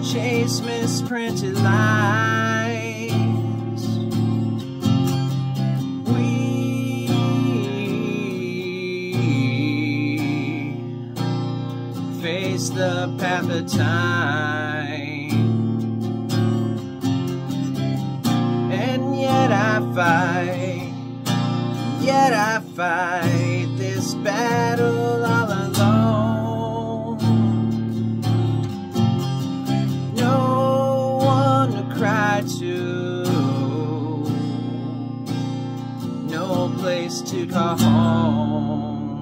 chase misprinted lines. We face the path of time, and yet I fight this battle all alone. No one to cry to, no place to call home.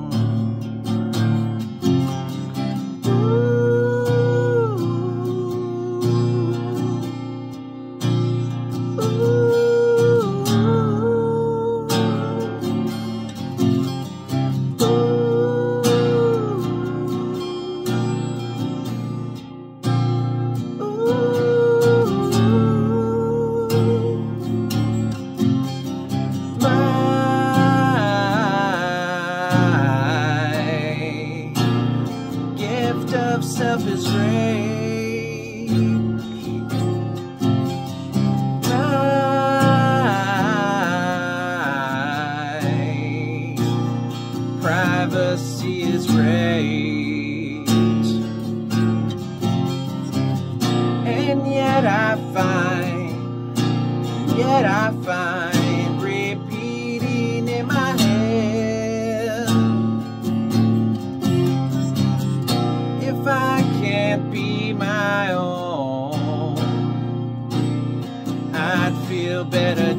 Of self is rage. My privacy is rage, and yet I find repeating in my head, if I can't be my own, I'd feel better